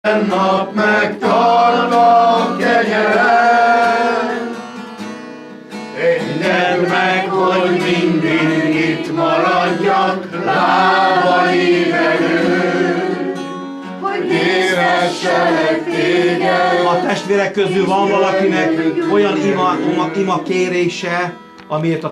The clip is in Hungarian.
Nap megtarlak kegyelem, engedd meg, hogy mindig itt maradjak, lábaid hogy érhesselek téged. A testvérek közül van valakinek olyan ima kérése, amiért a